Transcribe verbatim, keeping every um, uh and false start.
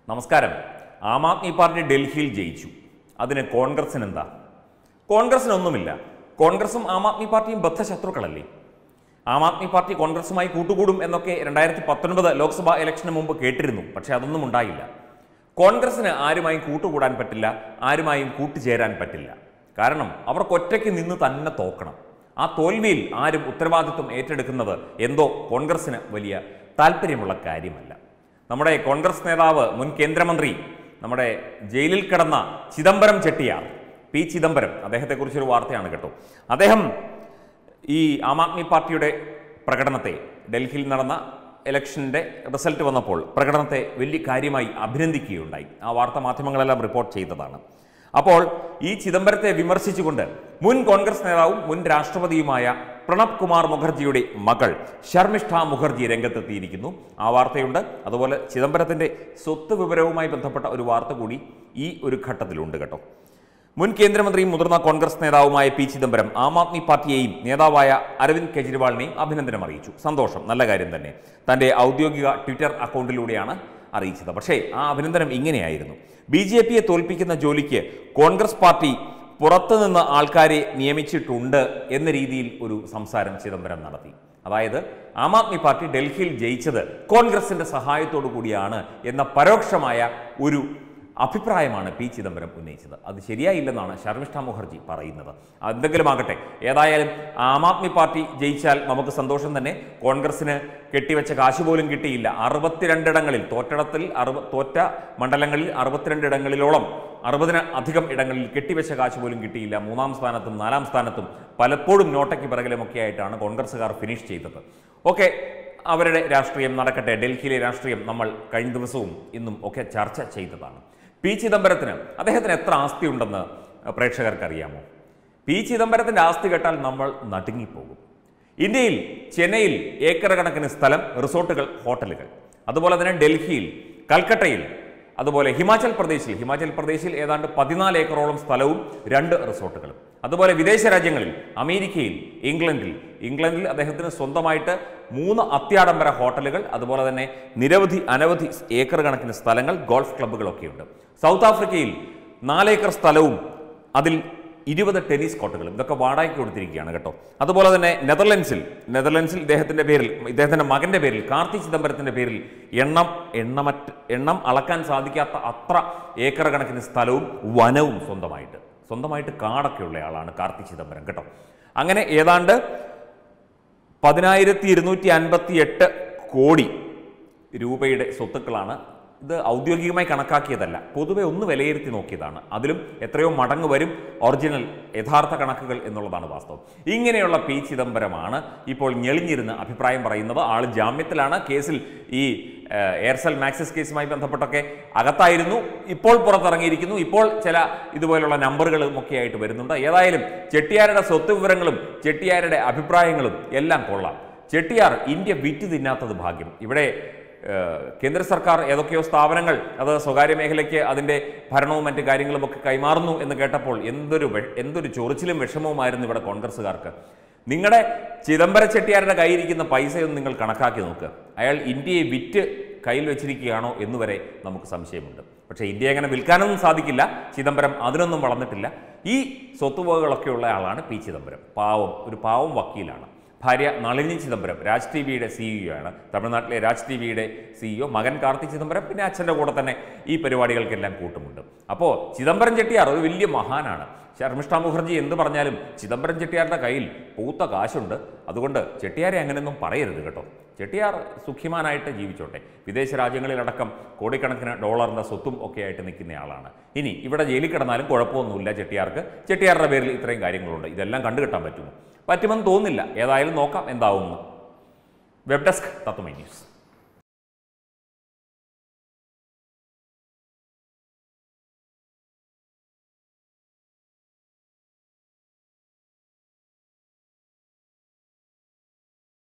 നമസ്കാരം. ആം ആദ്മി പാർട്ടി ഡൽഹിയിൽ ജയിച്ചു. അതിന് കോൺഗ്രസിന് എന്താ? കോൺഗ്രസിനൊന്നുമില്ല. കോൺഗ്രസും ആം ആദ്മി പാർട്ടിയും ബദ്ധശത്രുക്കളല്ലേ? ആം ആദ്മി പാർട്ടി കോൺഗ്രസുമായി കൂട്ടുകൂടും എന്നൊക്കെ രണ്ടായിരത്തി പത്തൊൻപത് ലോക്സഭാ ഇലക്ഷന് മുമ്പ് കേട്ടിരുന്നു. പക്ഷെ അതൊന്നും ഉണ്ടായില്ല. കോൺഗ്രസിന് ആരുമായും കൂട്ടുകൂടാൻ പറ്റില്ല, ആരുമായും കൂട്ടുചേരാൻ പറ്റില്ല. കാരണം അവർക്ക് ഒറ്റയ്ക്ക് നിന്ന് തന്നെ തോക്കണം. ആ തോൽവിയിൽ ആരും ഉത്തരവാദിത്വം ഏറ്റെടുക്കുന്നത് എന്തോ കോൺഗ്രസിന് വലിയ താല്പര്യമുള്ള കാര്യമല്ല. നമ്മുടെ കോൺഗ്രസ് നേതാവ്, മുൻ കേന്ദ്രമന്ത്രി, നമ്മുടെ ജയിലിൽ കിടന്ന ചിദംബരം ചെട്ടിയാർ, പി ചിദംബരം, അദ്ദേഹത്തെക്കുറിച്ചൊരു വാർത്തയാണ് കേട്ടോ. അദ്ദേഹം ഈ ആം ആദ്മി പാർട്ടിയുടെ പ്രകടനത്തെ, ഡൽഹിയിൽ നടന്ന ഇലക്ഷൻ്റെ റിസൾട്ട് വന്നപ്പോൾ പ്രകടനത്തെ വലിയ കാര്യമായി അഭിനന്ദിക്കുകയുണ്ടായി. ആ വാർത്താ മാധ്യമങ്ങളെല്ലാം റിപ്പോർട്ട് ചെയ്തതാണ്. അപ്പോൾ ഈ ചിദംബരത്തെ വിമർശിച്ചുകൊണ്ട് മുൻ കോൺഗ്രസ് നേതാവും മുൻ രാഷ്ട്രപതിയുമായ പ്രണബ് കുമാർ മുഖർജിയുടെ മകൾ ശർമിഷ്ഠ മുഖർജി രംഗത്തെത്തിയിരിക്കുന്നു. ആ വാർത്തയുണ്ട്. അതുപോലെ ചിദംബരത്തിൻ്റെ സ്വത്ത് വിവരവുമായി ബന്ധപ്പെട്ട ഒരു വാർത്ത കൂടി ഈ ഒരു ഘട്ടത്തിലുണ്ട് കേട്ടോ. മുൻ കേന്ദ്രമന്ത്രിയും മുതിർന്ന കോൺഗ്രസ് നേതാവുമായ പി ചിദംബരം ആം ആദ്മി പാർട്ടിയെയും നേതാവായ അരവിന്ദ് കെജ്രിവാളിനെയും അഭിനന്ദനം അറിയിച്ചു. സന്തോഷം, നല്ല കാര്യം തന്നെ. തൻ്റെ ഔദ്യോഗിക ട്വിറ്റർ അക്കൗണ്ടിലൂടെയാണ് അറിയിച്ചത്. പക്ഷേ ആ അഭിനന്ദനം ഇങ്ങനെയായിരുന്നു: ബി ജെ പിയെ തോൽപ്പിക്കുന്ന ജോലിക്ക് കോൺഗ്രസ് പാർട്ടി പുറത്തുനിന്ന് ആൾക്കാരെ നിയമിച്ചിട്ടുണ്ട് എന്ന രീതിയിൽ ഒരു സംസാരം ചിദംബരം നടത്തി. അതായത് ആം ആദ്മി പാർട്ടി ഡൽഹിയിൽ ജയിച്ചത് കോൺഗ്രസിന്റെ സഹായത്തോടു കൂടിയാണ് എന്ന പരോക്ഷമായ ഒരു അഭിപ്രായമാണ് പി ചിദംബരം ഉന്നയിച്ചത്. അത് ശരിയായില്ലെന്നാണ് ശർമിഷ്ഠ മുഖർജി പറയുന്നത്. എന്തെങ്കിലും ആകട്ടെ, ഏതായാലും ആം ആദ്മി പാർട്ടി ജയിച്ചാൽ നമുക്ക് സന്തോഷം തന്നെ. കോൺഗ്രസിന് കെട്ടിവെച്ച കാശ് പോലും കിട്ടിയില്ല. അറുപത്തിരണ്ടിടങ്ങളിൽ തോറ്റടത്തിൽ അറുപ തോറ്റ മണ്ഡലങ്ങളിൽ അറുപത്തിരണ്ടിടങ്ങളിലോളം അറുപതിന് അധികം ഇടങ്ങളിൽ കെട്ടിവെച്ച കാശ് പോലും കിട്ടിയില്ല. മൂന്നാം സ്ഥാനത്തും നാലാം സ്ഥാനത്തും പലപ്പോഴും നോട്ടയ്ക്ക് പിറകിലുമൊക്കെ ആയിട്ടാണ് കോൺഗ്രസ്സുകാർ ഫിനിഷ് ചെയ്തത്. ഓക്കെ, അവരുടെ രാഷ്ട്രീയം നടക്കട്ടെ. ഡൽഹിയിലെ രാഷ്ട്രീയം നമ്മൾ കഴിഞ്ഞ ദിവസവും ഇന്നും ഒക്കെ ചർച്ച ചെയ്തതാണ്. പി ചിദംബരത്തിന്, അദ്ദേഹത്തിന് എത്ര ആസ്തി ഉണ്ടെന്ന് പ്രേക്ഷകർക്ക് അറിയാമോ? പി ചിദംബരത്തിൻ്റെ ആസ്തി കേട്ടാൽ നമ്മൾ നടുങ്ങിപ്പോകും. ഇന്ത്യയിൽ ചെന്നൈയിൽ ഏക്കർ കണക്കിന് സ്ഥലം, റിസോർട്ടുകൾ, ഹോട്ടലുകൾ. അതുപോലെ തന്നെ ഡൽഹിയിൽ, കൽക്കട്ടയിൽ, അതുപോലെ ഹിമാചൽ പ്രദേശിൽ ഹിമാചൽ പ്രദേശിൽ ഏതാണ്ട് പതിനാല് ഏക്കറോളം സ്ഥലവും രണ്ട് റിസോർട്ടുകളും. അതുപോലെ വിദേശ രാജ്യങ്ങളിൽ, അമേരിക്കയിൽ, ഇംഗ്ലണ്ടിൽ ഇംഗ്ലണ്ടിൽ അദ്ദേഹത്തിന് സ്വന്തമായിട്ട് മൂന്ന് അത്യാഡംബര ഹോട്ടലുകൾ, അതുപോലെ തന്നെ നിരവധി അനവധി ഏക്കർ കണക്കിന് സ്ഥലങ്ങൾ, ഗോൾഫ് ക്ലബ്ബുകളൊക്കെയുണ്ട്. സൗത്ത് ആഫ്രിക്കയിൽ നാലേക്കർ സ്ഥലവും അതിൽ ഇരുപത് ടെന്നീസ് കോർട്ടുകളും. ഇതൊക്കെ വാടകയ്ക്ക് കൊടുത്തിരിക്കുകയാണ് കേട്ടോ. അതുപോലെ തന്നെ നെതർലൻഡ്സിൽ നെതർലൻഡ്സിൽ ഇദ്ദേഹത്തിൻ്റെ പേരിൽ, ഇദ്ദേഹത്തിൻ്റെ മകൻ്റെ പേരിൽ, കാർത്തി ചിദംബരത്തിൻ്റെ പേരിൽ എണ്ണം എണ്ണമറ്റ് എണ്ണം അളക്കാൻ സാധിക്കാത്ത അത്ര ഏക്കർ കണക്കിന് സ്ഥലവും വനവും സ്വന്തമായിട്ട് സ്വന്തമായിട്ട് കാടൊക്കെയുള്ള ആളാണ് കാർത്തി ചിദംബരം കേട്ടോ. അങ്ങനെ ഏതാണ്ട് പതിനായിരത്തി ഇരുന്നൂറ്റി അൻപത്തി എട്ട് കോടി രൂപയുടെ സ്വത്തുക്കളാണ്. ഇത് ഔദ്യോഗികമായി കണക്കാക്കിയതല്ല, പൊതുവെ ഒന്ന് വിലയിരുത്തി നോക്കിയതാണ്. അതിലും എത്രയോ മടങ്ങ് വരും ഒറിജിനൽ യഥാർത്ഥ കണക്കുകൾ എന്നുള്ളതാണ് വാസ്തവം. ഇങ്ങനെയുള്ള പി ചിദംബരമാണ് ഇപ്പോൾ ഞെളിഞ്ഞിരുന്ന് അഭിപ്രായം പറയുന്നത്. ആൾ ജാമ്യത്തിലാണ്. കേസിൽ ഈ എയർസെൽ മാക്സിസ് കേസുമായി ബന്ധപ്പെട്ടൊക്കെ അകത്തായിരുന്നു. ഇപ്പോൾ പുറത്തിറങ്ങിയിരിക്കുന്നു. ഇപ്പോൾ ചില ഇതുപോലുള്ള നമ്പറുകളും ഒക്കെ ആയിട്ട് വരുന്നുണ്ട്. ഏതായാലും ചെട്ടിയാരുടെ സ്വത്ത് വിവരങ്ങളും ചെട്ടിയാരുടെ അഭിപ്രായങ്ങളും എല്ലാം കൊള്ളാം. ചെട്ടിയാർ ഇന്ത്യ വിറ്റ് തിന്നാത്തത് ഭാഗ്യം. ഇവിടെ കേന്ദ്ര സർക്കാർ ഏതൊക്കെയോ സ്ഥാപനങ്ങൾ അത് സ്വകാര്യ മേഖലയ്ക്ക് അതിൻ്റെ ഭരണവും മറ്റു കാര്യങ്ങളും ഒക്കെ കൈമാറുന്നു എന്ന് കേട്ടപ്പോൾ എന്തൊരു എന്തൊരു ചൊറിച്ചിലും വിഷമവുമായിരുന്നു ഇവിടെ കോൺഗ്രസ്സുകാർക്ക്. നിങ്ങളുടെ ചിദംബര ചെട്ടിയാരുടെ കയ്യിരിക്കുന്ന പൈസയൊന്നും നിങ്ങൾ കണക്കാക്കി നോക്കുക. അയാൾ ഇന്ത്യയെ വിറ്റ് കയ്യിൽ വെച്ചിരിക്കുകയാണോ എന്നുവരെ നമുക്ക് സംശയമുണ്ട്. പക്ഷേ ഇന്ത്യ അങ്ങനെ വിൽക്കാനൊന്നും സാധിക്കില്ല. ചിദംബരം അതിനൊന്നും വളർന്നിട്ടില്ല. ഈ സ്വത്തുവകകളൊക്കെ ഉള്ള ആളാണ് പി ചിദംബരം. പാവം, ഒരു പാവം വക്കീലാണ്. ഭാര്യ നളിനി ചിദംബരം രാജ് ടി വിയുടെ സിഇഒ ആണ്. തമിഴ്നാട്ടിലെ രാജ് ടി വിയുടെ സിഇഒ. മകൻ കാർത്തി ചിദംബരം, പിന്നെ അച്ഛൻ്റെ കൂടെ തന്നെ ഈ പരിപാടികൾക്കെല്ലാം കൂട്ടുമുണ്ട്. അപ്പോൾ ചിദംബരം ചെട്ടിയാർ ഒരു വലിയ മഹാനാണ്. ശർമിഷ്ഠ മുഖർജി എന്ത് പറഞ്ഞാലും ചിദംബരം ചെട്ടിയാരുടെ കയ്യിൽ പൂത്ത കാശുണ്ട്. അതുകൊണ്ട് ചെട്ടിയാരെ അങ്ങനെയൊന്നും പറയരുത് കേട്ടോ. ചെട്ടിയാർ സുഖിമാനായിട്ട് ജീവിച്ചോട്ടെ. വിദേശ രാജ്യങ്ങളിലടക്കം കോടിക്കണക്കിന് ഡോളറിൻ്റെ സ്വത്തും ഒക്കെ ആയിട്ട് നിൽക്കുന്ന ആളാണ്. ഇനി ഇവിടെ ജയിലിൽ കിടന്നാലും കുഴപ്പമൊന്നുമില്ല ചെട്ടിയാർക്ക്. ചെട്ടിയാരുടെ പേരിൽ ഇത്രയും കാര്യങ്ങളുണ്ട്. ഇതെല്ലാം കണ്ടുകിട്ടാൻ പറ്റുമോ? പറ്റുമെന്ന് തോന്നുന്നില്ല. ഏതായാലും നോക്കാം എന്താവുമെന്ന്. Web desk Tatwamayi news.